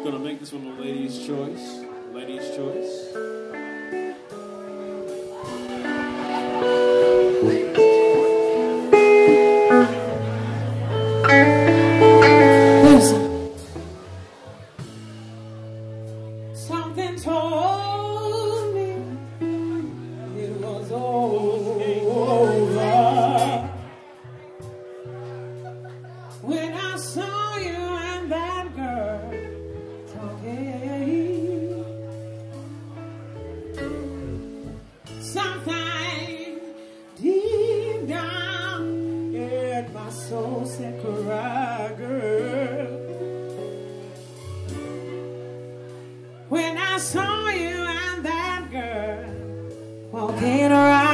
Gonna make this one a lady's choice. Lady's choice. Something told me it was over when I saw you and that girl talking. Something deep down in my soul said, cry, girl. When I saw you and that girl walking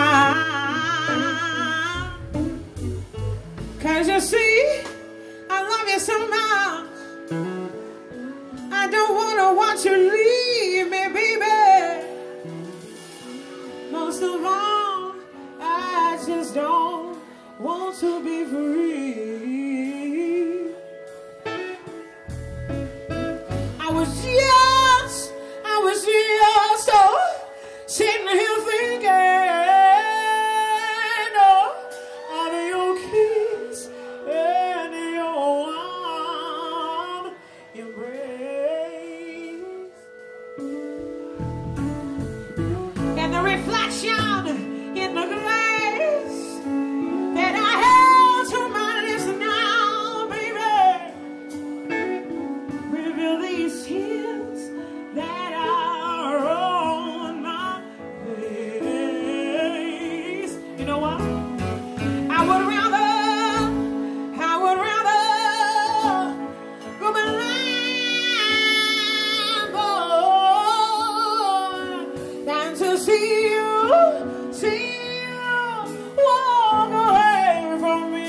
around, 'cause you see, I love you so much, I don't want to watch you leave me, baby. Most of all, I just don't want to be free. I was just sitting here thinking of your kiss and your warm embrace, and the reflection in the glass that I held to my lips now, baby, reveal these tears that are on my face. You know what? I would rather go blind, boy, than to see you walk away from me.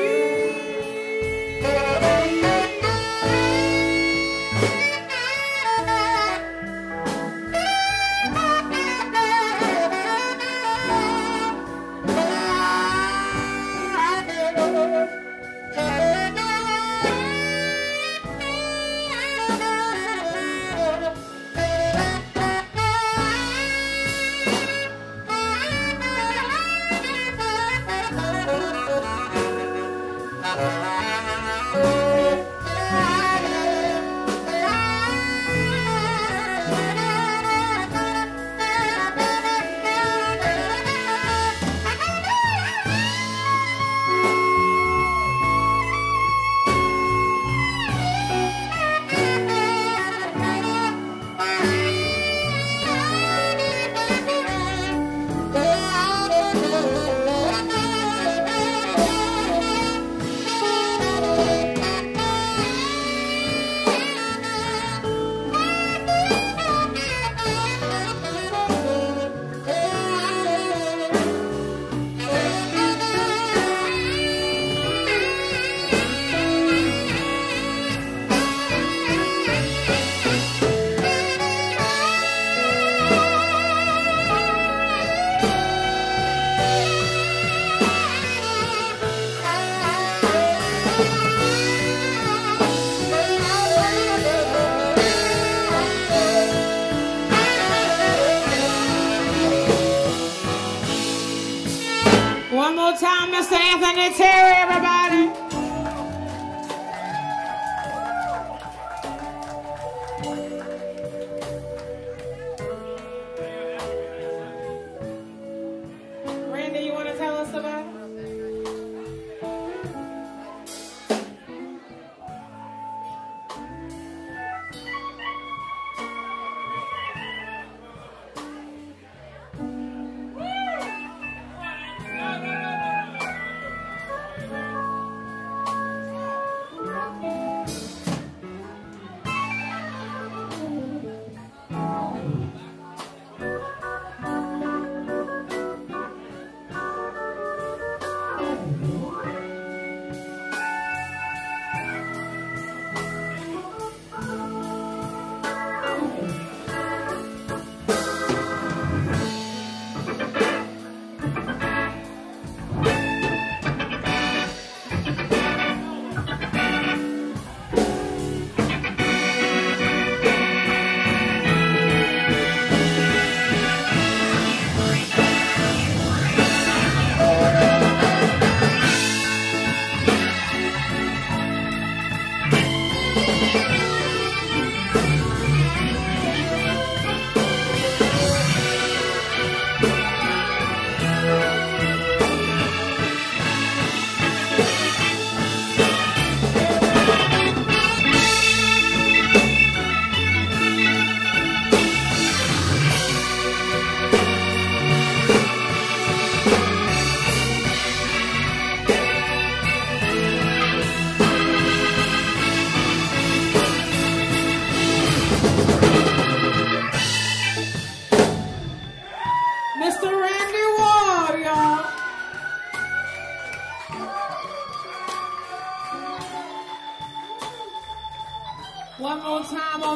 One more time, Mr. Anthony Terry, everybody. Randy, you want to tell us about it?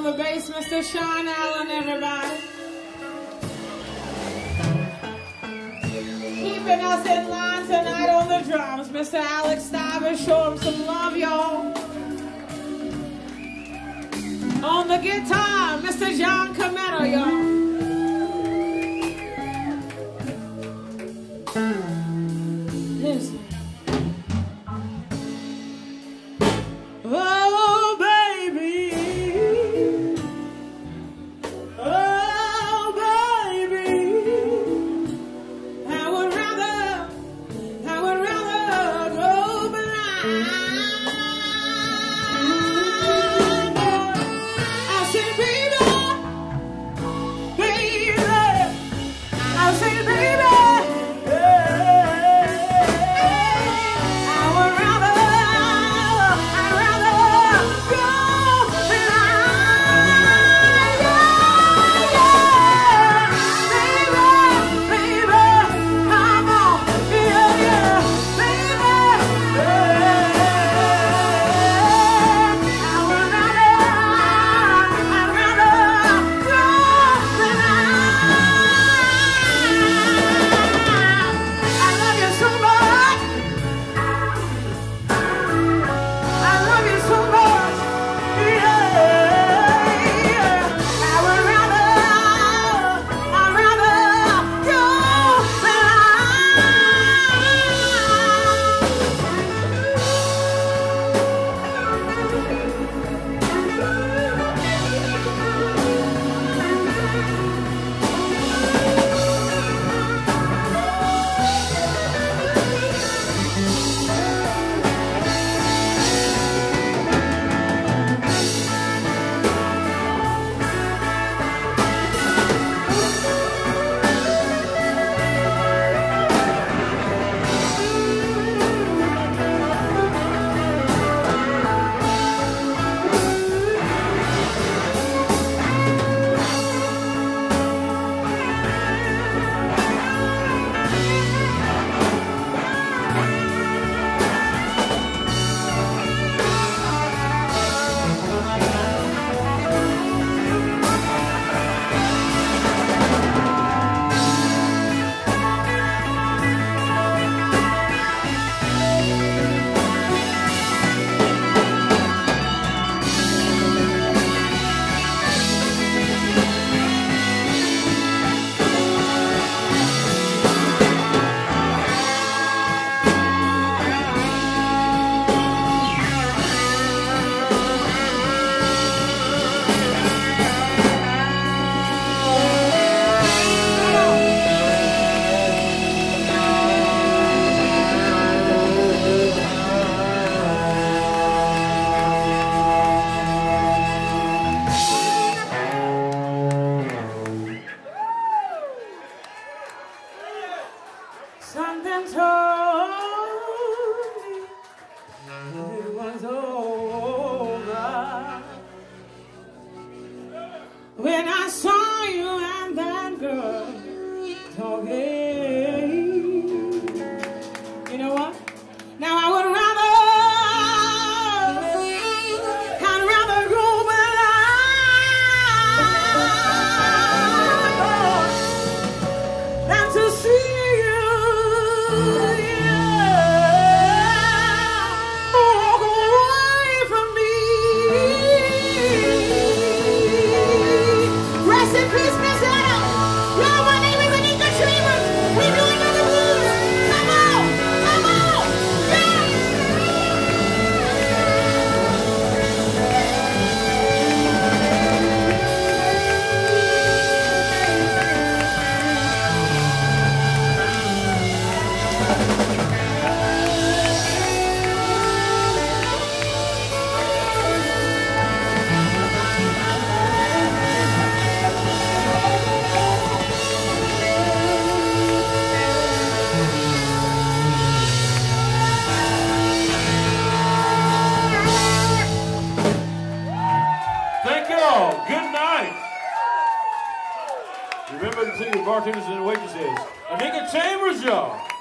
the bass, Mr. Sean Allen, everybody. Keeping us in line tonight on the drums, Mr. Alex Stivers, show him some love, y'all. On the guitar, Mr. John Cometto, y'all. Listen. Oh, baby. Oh, baby. I would rather go blind. I said, baby, baby. I said, baby. Something told me it was over when I saw you and that girl talking. You know what? Now I would I'd rather go blind than to see. Good night. Remember to see your bartenders and waitresses. Anika Chambers, y'all.